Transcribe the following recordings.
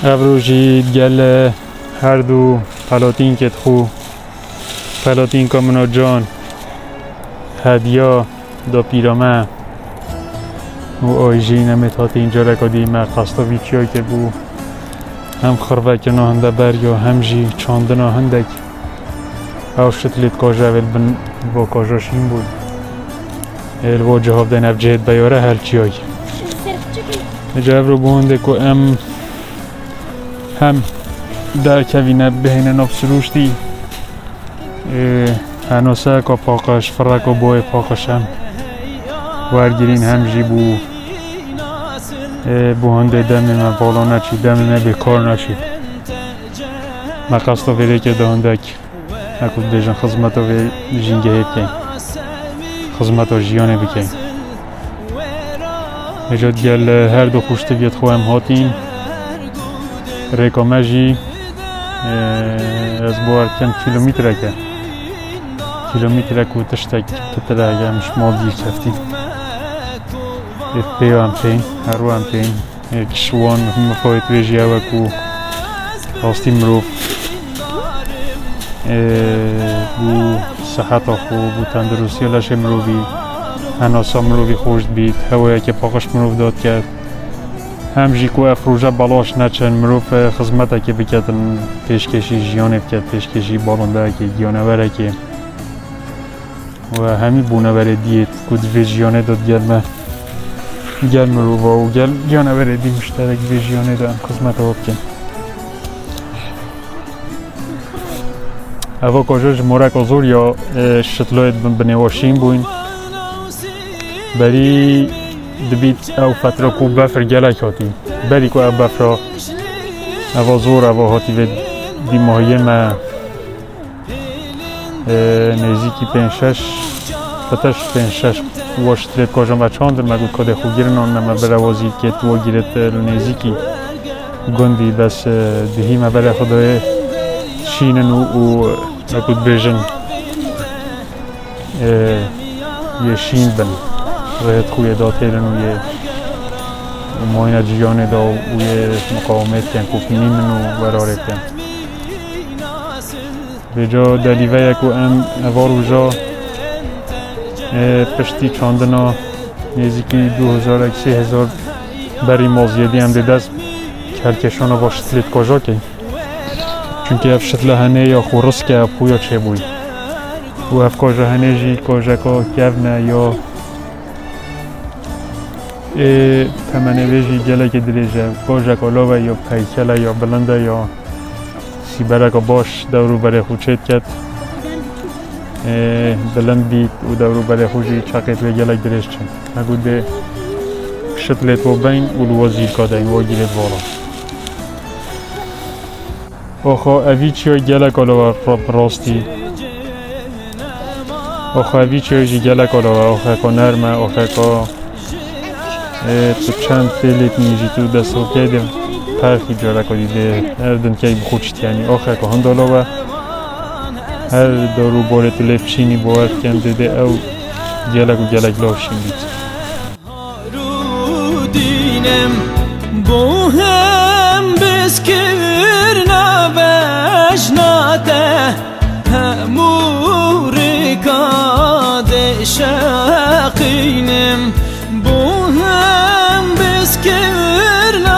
ابروجی گل هر دو پلاتین کت خو پلاتین کامنا جان هدیا دا پیرامه و آیجی نمیتات اینجا رکادی ما قصدا ویچیای که بو هم خروک ناهنده بر یا هم جی چاند ناهندک او شتلیت کاجه اول بن با کاجاشین بود الوا جهاب دن اف جهد بیاره هر چیای جهب رو بونده که هم در کوینه بهینه نفسروشتی هنوسه که پاکش فرق و بای پاکش هم ورگیرین هم جی بو هنده دمی من بالا نچی دمی من بکار نچی من قصدا ویده که ده هنده اکود بیجن خزمتا وی جینگه بکن خزمتا جیانه بکن اجاد گل هر دو خوشته بیاد خواهم هاتیم ریکا مجی از بار کم کیلومتر که کیلومتر که تشتک تتره اگه مش مال دیر کفتیم پیو هم پین هرو هم پین کشوان مفاید ویجی اوه که هاستی مروف بو صحت خو بو تندرستی لشه مروفی هناسا مروفی خوشت بید هوایی که پاکش مروف داد کرد هم جی که افروجه بلاش نچن مروف خزمته که بکتن پیشکشی جیانه بکت پیشکشی بالنده که گیانوره که و همی بونوره دیت که دوی جیانه داد گل مروفه و گل گیانوره دی مشترک دوی جیانه داد خزمته ها بکن اوه کجاش مرک آزور یا شتلایت بنواشین بوین بری دبیت او فتره کو بفر گلک هاتی بری کو او بفر او زور او هاتی و دی ماهیه ما نزیکی پنشش فتش پنشش واشترید کجا ما چاندر مگو کده خو گیرن آن ما بروازی که تو گیرت نزیکی گندی بس دهی ما بره خدای شینن و نکود بیجن یه شین بن رهت خوی دا تیلن و یه ماین جیانه دا و یه مقاومت کن که نیمن و وراره کن به جا دلیوه یک و ام اوار جا پشتی چاندنا نزدیکی 2000 بری مازیدی هم ده دست کرکشان با شتلیت کجا که چونکه اف شتله هنه یا خورس که اف خویا چه بوی و اف کجا هنه جی کجا که کفنه یا تمنه ویجی گله که دلیجه کجا که لاوه یا پیکله یا بلنده یا سیبره که باش دورو بره خوچید کد بلند بید و دورو بره خوچی چاقیت و گله دلیج چند نگود ده شتلیت و بین و لوازیر که این و گیرید والا آخه اوی چیای گله کالا راستی آخه اوی چیای گله کالا آخه که نرمه آخه که تو چند فیلیت نیجی تو دست رو که دیم پرخی جاره که دیده هر دن که بخوچت یعنی آخه که هندالا و هر دارو باره تلفشینی باید کن دیده او گله و گله لاشین بید بوهم بسكرنا بجناته هموري كاد شاقينم بوهم بسكرنا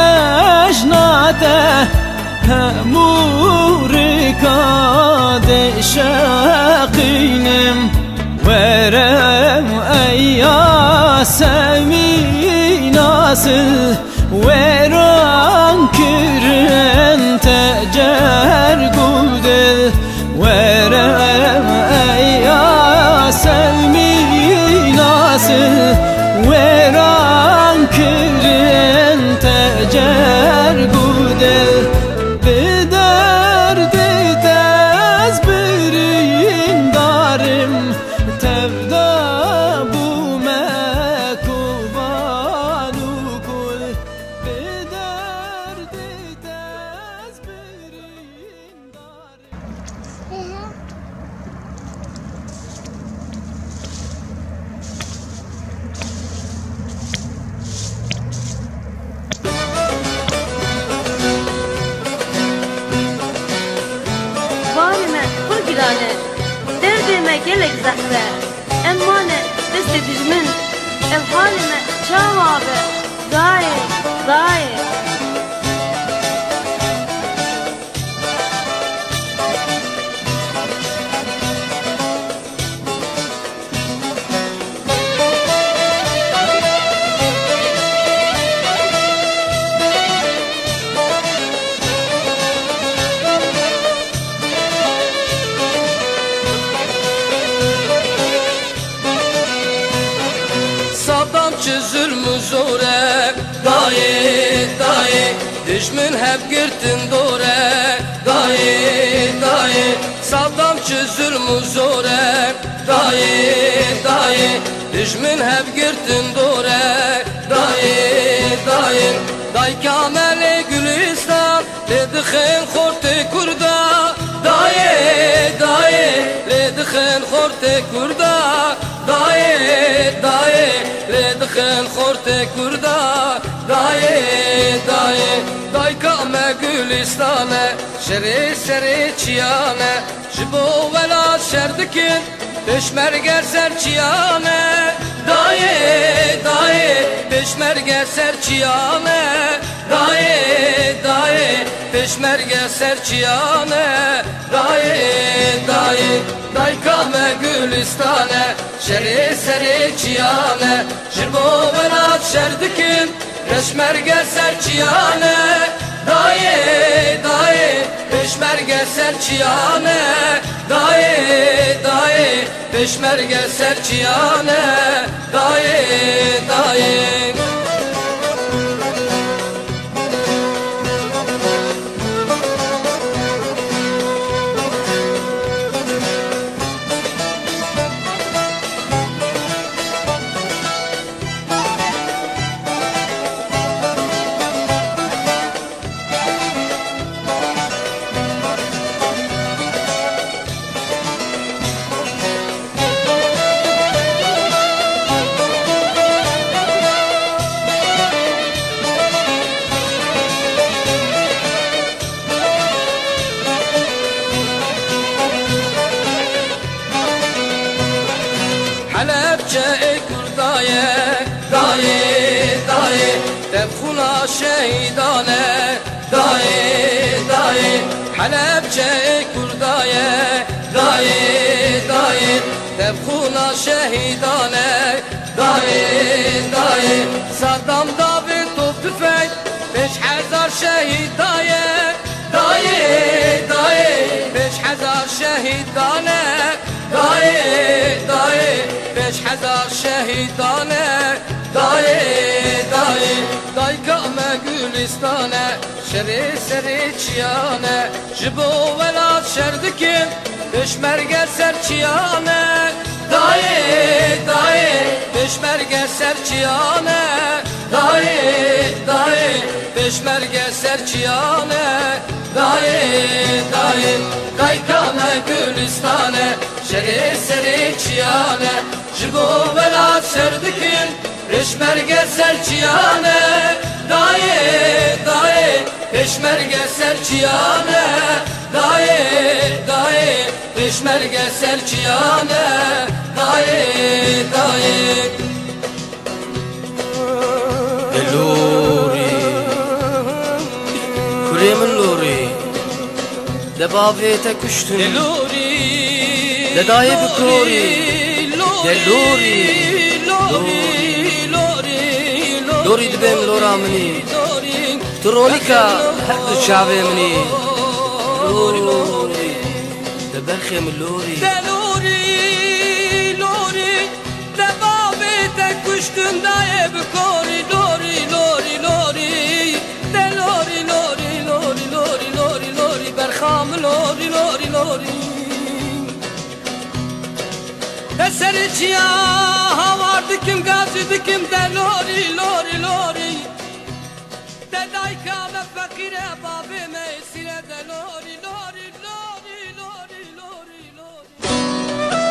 بجناته هموري كاد شاقينم ورم ايا سمي ناصل ويران كرن تجار قدل ورم ايا سلمي ناصل ويران كرن تجار قدل بدرد تزبرين دارم تبدا بومك gelek zehre emmane deste dijmin ev halime çavabe daye daye Zulmü zore daye daye düşmün hep girtin dore daye daye Saddamçı zulmü zore daye daye düşmün hep girtin dore daye daye Day kamele gülistan ledixin khorte kurda daye daye ledixin khorte kurda daye daye ledixin khorte kurda daye daye day kame gülistane şeri şeri çiyane jibo vela şerdikin peşmerge serçiyane daye daye peşmerge serçiyane daye daye peşmerge serçiyane daye daye day kame gülistane şeri seri çiyane jibo vela şerdikin peşmerge serçiyane daye daye peşmerge serçiyane daye daye peşmerge serçiyane daye daye Halepçe kurdaye daye daye tebkhuna şehidane daye daye Halepçe kurdaye daye daye tebkhuna şehidane daye daye Saddam David top tüfek 5000 şehid daye daye daye 5000 şehidane daye daye 5000 şehidane daye daye day kame gülistane şeri seri çiyane jibo vela şerdikin peşmerge serçiyane daye daye peşmerge serçiyane daye daye peşmerge serçiyane daye daye day kame gülistane şeri seri çiyane jibo vela şerdikin peşmerge serçiyane daye daye peşmerge serçiyane daye daye peşmerge serçiyane daye daye Lori Kuremin lori De bavete kuştun De daye bukori De lori Lori dibem lora mini Tronika hep şave mini Lori lori De berxem lori De lori lori de bavete kuştun daye bukori lori lori lori de lori lori lori lori lori lori berxam lori lori lori Eseri çiya havardı kim gazıydı kim de lori lori lori De dayka ve fakire babi meysire de lori lori lori lori lori lori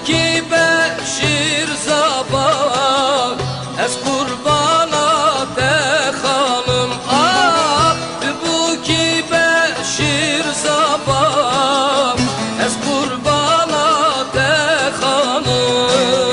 ki beşir zabah ez kurbana te hanım ah bu ki beşir zabah ez kurbana te hanım.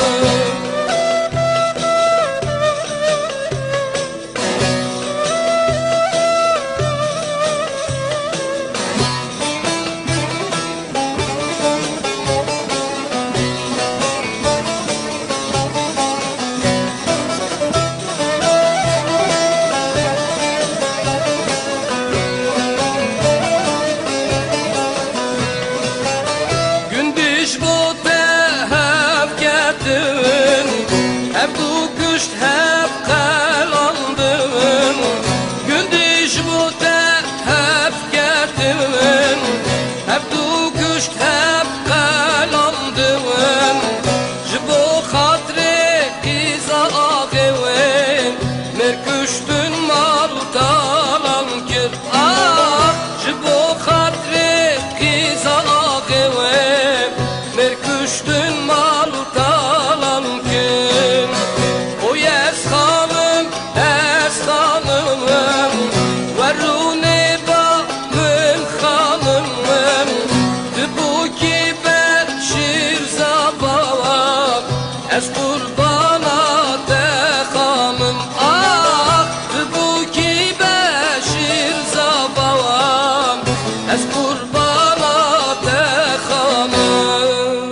Hep kalandım gündüz bu te hep geldim hep dukuşt hep kalandım bu hatre kiza ağeven merküştün mal talan kir ah bu hatre kiza ağeven merküştün mal talan kir. Ez kurbana te hanım ah bu ki beşir zabavam ez kurbana te hanım.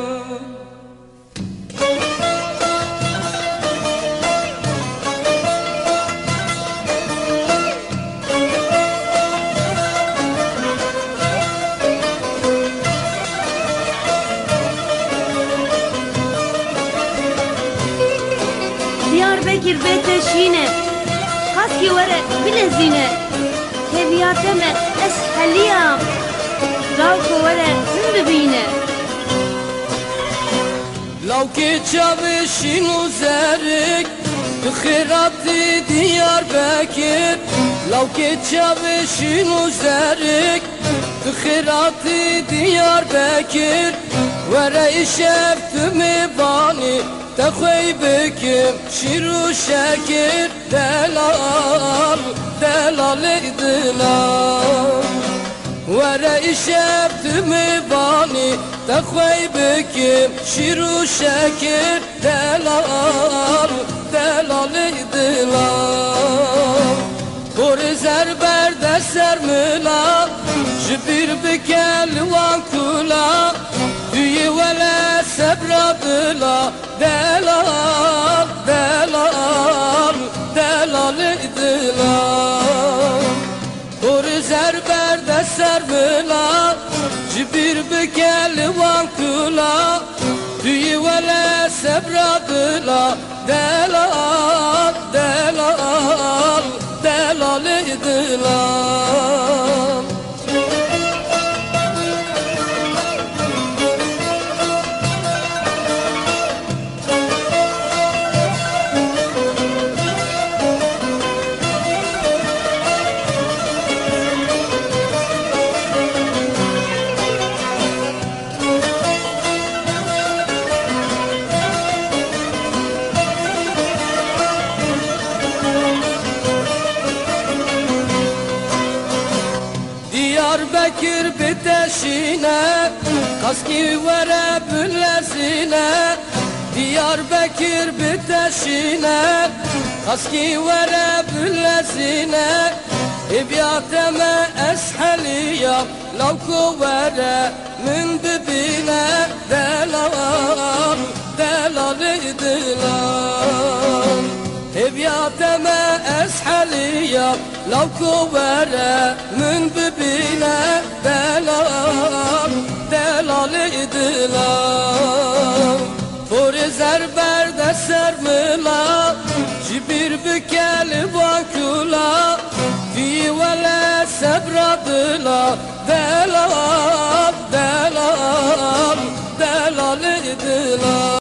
Diyarbakır beteşine Haski vere bilezine Teviyateme esheliyam Lavko vere hümbibine Lavki çavişin uzerik Tıkhiratı Diyarbakır Lavki çavişin uzerik Tıkhiratı Diyarbakır Vere işeftimi bani تخوي بكم شيرو شاكر دلال دلال دلال ورا شفت مباني تخوي بكم شيرو شاكر دلال دلال دلال بور زربر دسر ملا جبير بكال وانكولا Düğü vele sebradıla delal, delal, delal idilar Kuru zerberde sermila, cibir bükeli vankula Düğü vele sebradıla delal, delal, delal idilar Diyarbakır biteşine Kaski vere büllesine Diyarbakır biteşine Kaski vere büllesine İbyateme esheliyam Lavku vere min bibine Delal, delal idilan İbyateme esheliyam Lavku vere min bibine Delal, delal idilan Furi zerberde sermila Cibir bükeli vankula Fi vele sebradıla Delal